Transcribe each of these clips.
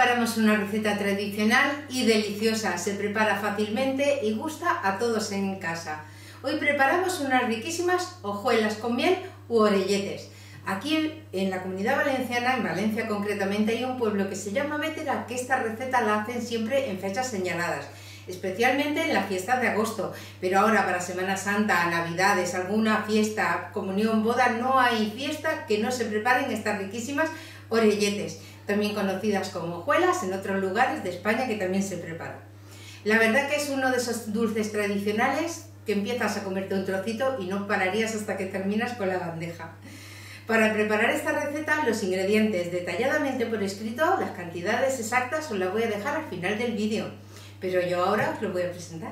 preparamos una receta tradicional y deliciosa, se prepara fácilmente y gusta a todos en casa. Hoy preparamos unas riquísimas hojuelas con miel u orelletes. Aquí en la Comunidad Valenciana, en Valencia concretamente, hay un pueblo que se llama Bétera, que esta receta la hacen siempre en fechas señaladas, especialmente en la fiesta de agosto, pero ahora para Semana Santa, Navidades, alguna fiesta, comunión, boda, no hay fiesta que no se preparen estas riquísimas orelletes, también conocidas como hojuelas en otros lugares de España que también se preparan. La verdad que es uno de esos dulces tradicionales que empiezas a comerte un trocito y no pararías hasta que terminas con la bandeja. Para preparar esta receta, los ingredientes detalladamente por escrito, las cantidades exactas os las voy a dejar al final del vídeo, pero yo ahora os lo voy a presentar.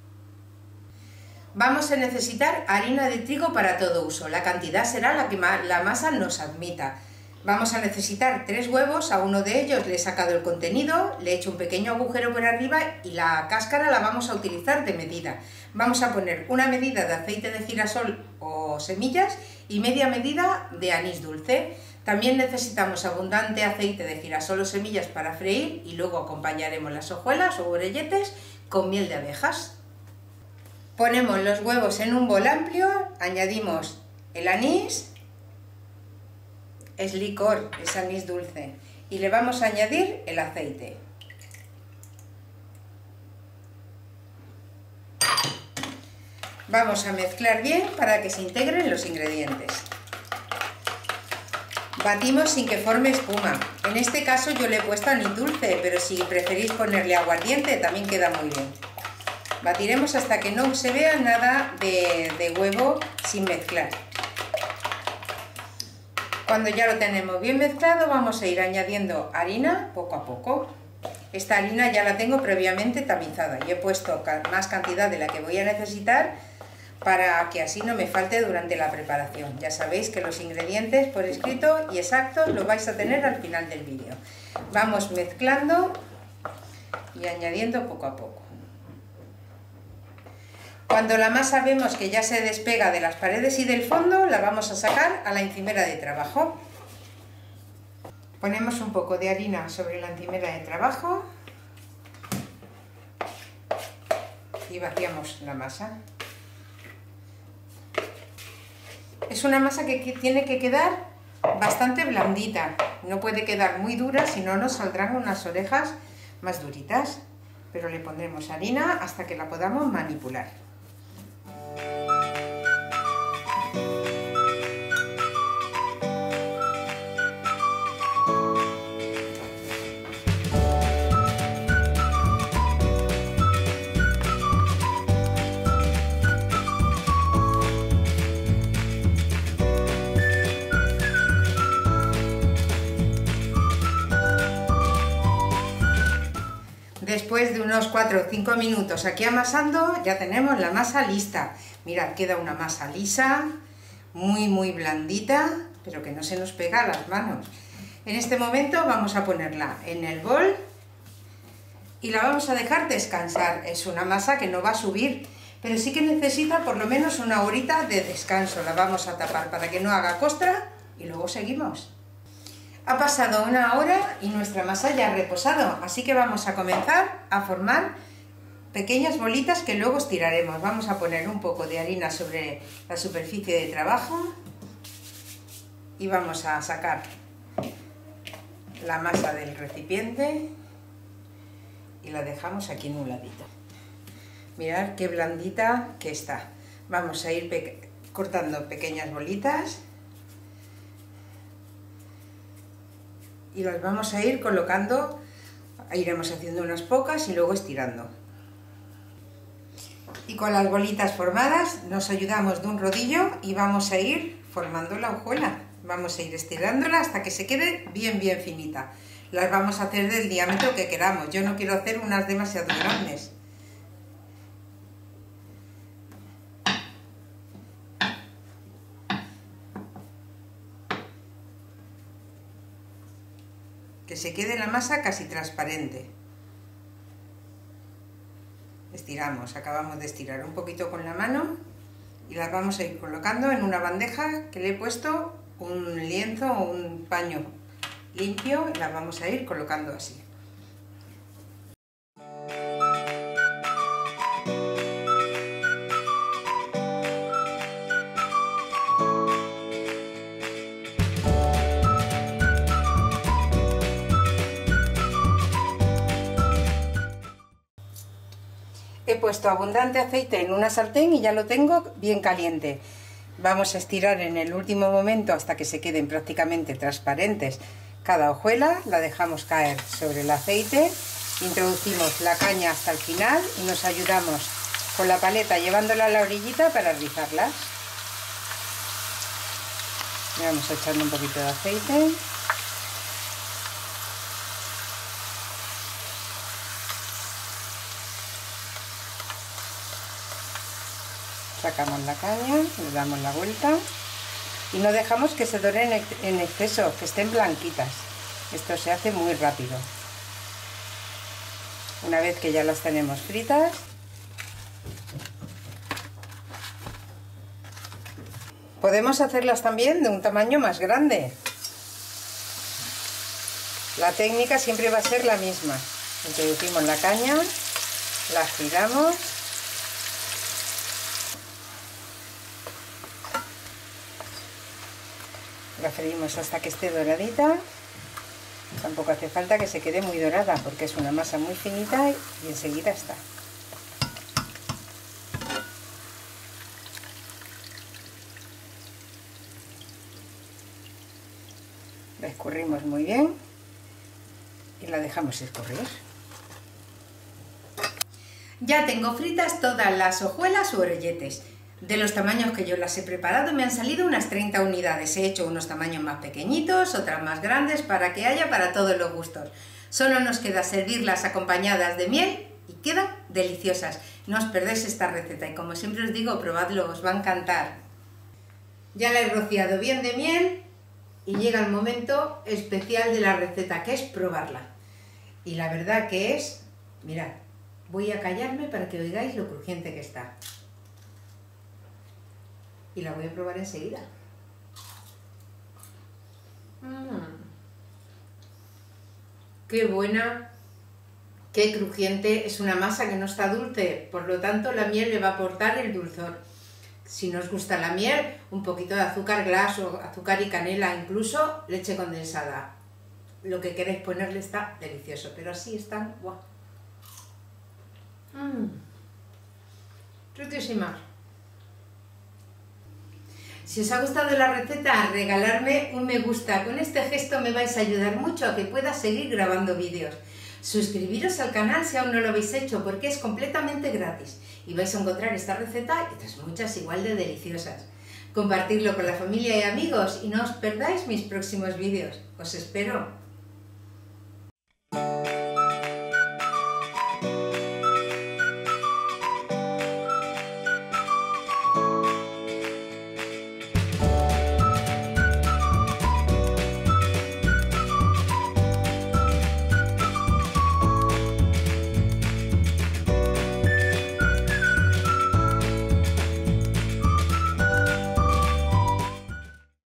Vamos a necesitar harina de trigo para todo uso, la cantidad será la que la masa nos admita. Vamos a necesitar 3 huevos, a uno de ellos le he sacado el contenido, le he hecho un pequeño agujero por arriba y la cáscara la vamos a utilizar de medida. Vamos a poner una medida de aceite de girasol o semillas y media medida de anís dulce. También necesitamos abundante aceite de girasol o semillas para freír y luego acompañaremos las hojuelas o orelletes con miel de abejas. Ponemos los huevos en un bol amplio, añadimos el anís, es licor, es anís dulce, y le vamos a añadir el aceite. Vamos a mezclar bien para que se integren los ingredientes. Batimos sin que forme espuma. En este caso yo le he puesto anís dulce, pero si preferís ponerle aguardiente también queda muy bien. Batiremos hasta que no se vea nada de huevo sin mezclar. Cuando ya lo tenemos bien mezclado, vamos a ir añadiendo harina poco a poco. Esta harina ya la tengo previamente tamizada y he puesto más cantidad de la que voy a necesitar para que así no me falte durante la preparación. Ya sabéis que los ingredientes por escrito y exactos los vais a tener al final del vídeo. Vamos mezclando y añadiendo poco a poco. Cuando la masa vemos que ya se despega de las paredes y del fondo, la vamos a sacar a la encimera de trabajo. Ponemos un poco de harina sobre la encimera de trabajo y vaciamos la masa. Es una masa que tiene que quedar bastante blandita, no puede quedar muy dura, si no nos saldrán unas orejas más duritas, pero le pondremos harina hasta que la podamos manipular. Después de unos 4 o 5 minutos aquí amasando, ya tenemos la masa lista. Mirad, queda una masa lisa, muy blandita, pero que no se nos pega a las manos. En este momento vamos a ponerla en el bol y la vamos a dejar descansar. Es una masa que no va a subir, pero sí que necesita por lo menos una horita de descanso. La vamos a tapar para que no haga costra y luego seguimos. Ha pasado una hora y nuestra masa ya ha reposado, así que vamos a comenzar a formar pequeñas bolitas que luego estiraremos. Vamos a poner un poco de harina sobre la superficie de trabajo y vamos a sacar la masa del recipiente y la dejamos aquí en un ladito. Mirad qué blandita que está. Vamos a ir cortando pequeñas bolitas y las vamos a ir colocando, iremos haciendo unas pocas y luego estirando. Y con las bolitas formadas nos ayudamos de un rodillo y vamos a ir formando la hojuela. Vamos a ir estirándola hasta que se quede bien finita. Las vamos a hacer del diámetro que queramos, yo no quiero hacer unas demasiado grandes. Que se quede la masa casi transparente. Estiramos, acabamos de estirar un poquito con la mano y las vamos a ir colocando en una bandeja que le he puesto un lienzo o un paño limpio y las vamos a ir colocando así. he puesto abundante aceite en una sartén y ya lo tengo bien caliente. Vamos a estirar en el último momento hasta que se queden prácticamente transparentes cada hojuela, la dejamos caer sobre el aceite, introducimos la caña hasta el final y nos ayudamos con la paleta llevándola a la orillita para rizarlas. Le vamos echando un poquito de aceite. Sacamos la caña, le damos la vuelta y no dejamos que se doren en exceso, que estén blanquitas. Esto se hace muy rápido. Una vez que ya las tenemos fritas, podemos hacerlas también de un tamaño más grande. La técnica siempre va a ser la misma. Introducimos la caña, la giramos. La freímos hasta que esté doradita. Tampoco hace falta que se quede muy dorada porque es una masa muy finita y enseguida está. La escurrimos muy bien y la dejamos escurrir. Ya tengo fritas todas las hojuelas u orelletes. De los tamaños que yo las he preparado me han salido unas 30 unidades. He hecho unos tamaños más pequeñitos, otras más grandes, para que haya para todos los gustos. Solo nos queda servirlas acompañadas de miel y quedan deliciosas. No os perdéis esta receta y como siempre os digo, probadlo, os va a encantar. Ya la he rociado bien de miel y llega el momento especial de la receta, que es probarla. Y la verdad que es, mirad, voy a callarme para que oigáis lo crujiente que está. Y la voy a probar enseguida. ¡Qué buena! ¡Qué crujiente! Es una masa que no está dulce, por lo tanto la miel le va a aportar el dulzor. Si no os gusta la miel, un poquito de azúcar glass o azúcar y canela, incluso leche condensada. Lo que queréis ponerle está delicioso, pero así están... ¡Guau! Riquísima. Si os ha gustado la receta, regalarme un me gusta. Con este gesto me vais a ayudar mucho a que pueda seguir grabando vídeos. Suscribiros al canal si aún no lo habéis hecho, porque es completamente gratis. Y vais a encontrar esta receta y otras muchas igual de deliciosas. Compartidlo con la familia y amigos y no os perdáis mis próximos vídeos. Os espero.